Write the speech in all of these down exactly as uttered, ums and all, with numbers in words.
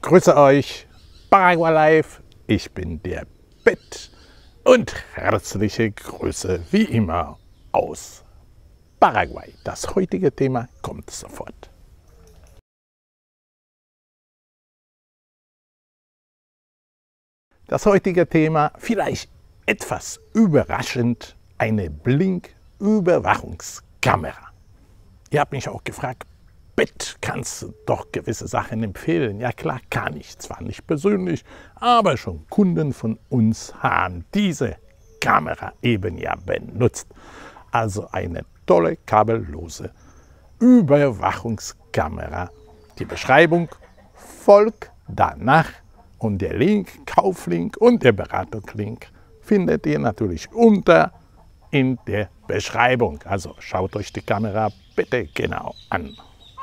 grüße euch, Paraguay Live, ich bin der Bett und herzliche Grüße wie immer aus Paraguay. Das heutige Thema kommt sofort. Das heutige Thema, vielleicht etwas überraschend, eine Blinküberwachungskamera. Ihr habt mich auch gefragt, Bett, kannst du doch gewisse Sachen empfehlen? Ja klar, kann ich, zwar nicht persönlich, aber schon Kunden von uns haben diese Kamera eben ja benutzt. Also eine tolle kabellose Überwachungskamera. Die Beschreibung folgt danach und der Link, Kauflink und der Beratungslink findet ihr natürlich unter in der Beschreibung. Also schaut euch die Kamera bitte genau an.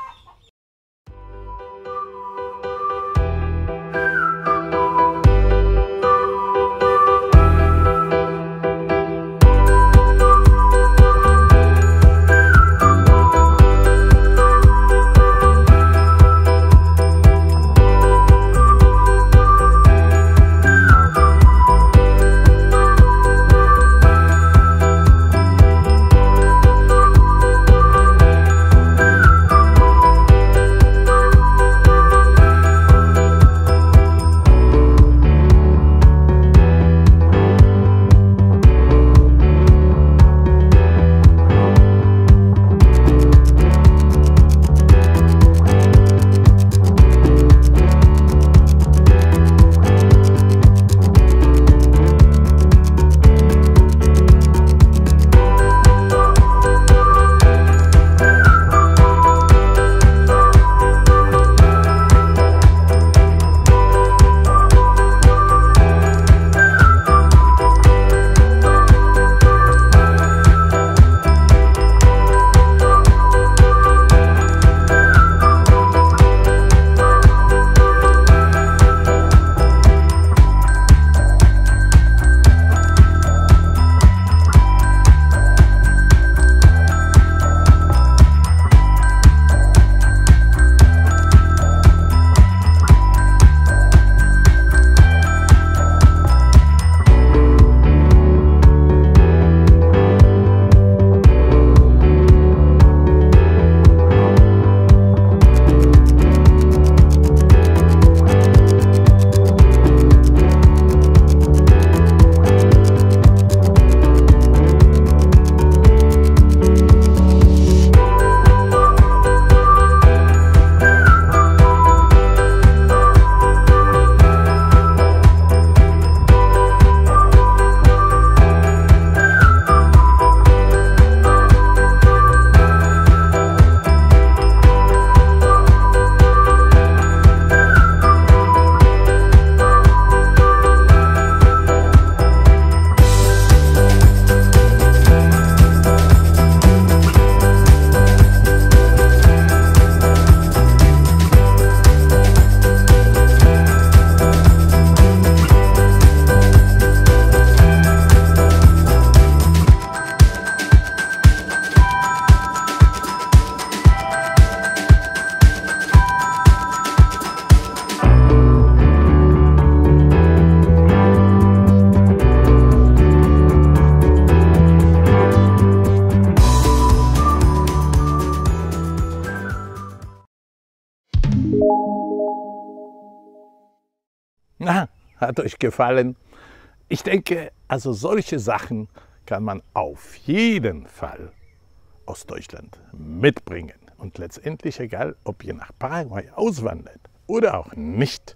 Na, hat euch gefallen? Ich denke, also solche Sachen kann man auf jeden Fall aus Deutschland mitbringen. Und letztendlich, egal ob ihr nach Paraguay auswandert oder auch nicht,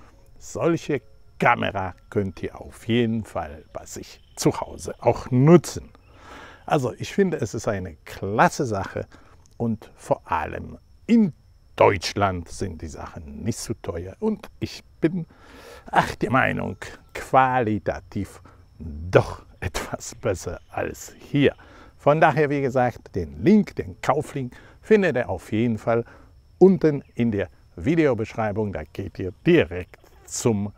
solche Kamera könnt ihr auf jeden Fall bei sich zu Hause auch nutzen. Also ich finde, es ist eine klasse Sache und vor allem in Deutschland sind die Sachen nicht so teuer und ich bin ach, der Meinung, qualitativ doch etwas besser als hier. Von daher, wie gesagt, den Link, den Kauflink, findet ihr auf jeden Fall unten in der Videobeschreibung. Da geht ihr direkt zum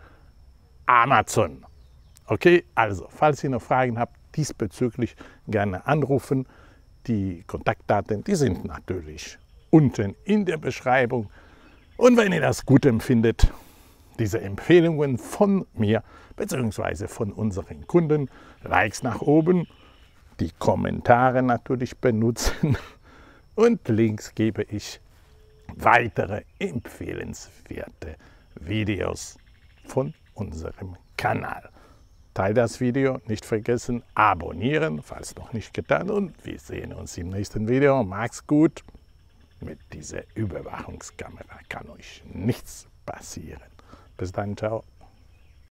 Amazon. Okay, also, falls ihr noch Fragen habt, diesbezüglich gerne anrufen. Die Kontaktdaten, die sind natürlich unten in der Beschreibung. Und wenn ihr das gut empfindet, diese Empfehlungen von mir bzw. von unseren Kunden. Likes nach oben, die Kommentare natürlich benutzen und links gebe ich weitere empfehlenswerte Videos von unserem Kanal. Teil das Video, nicht vergessen, abonnieren, falls noch nicht getan, und wir sehen uns im nächsten Video. Macht's gut. Mit dieser Überwachungskamera kann euch nichts passieren. Bis dann, ciao.